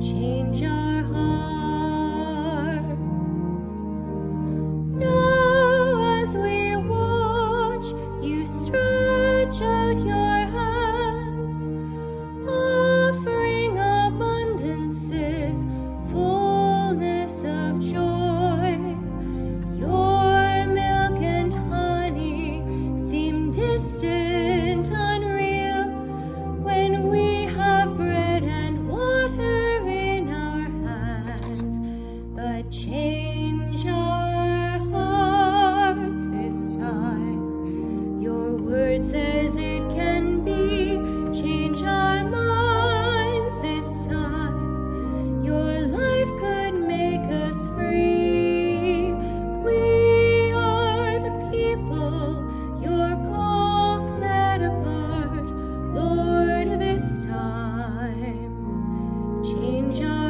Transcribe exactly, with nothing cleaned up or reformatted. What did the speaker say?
change our hearts. Now as we watch, you stretch out your hands, offering abundances, fullness of joy. Your milk and honey seem distant, unreal, when we have bread and water in our hands. But change our hearts this time. Your word says it can be. Change our minds this time. Your life could make us free. We are the people your call set apart. Lord, this time, change our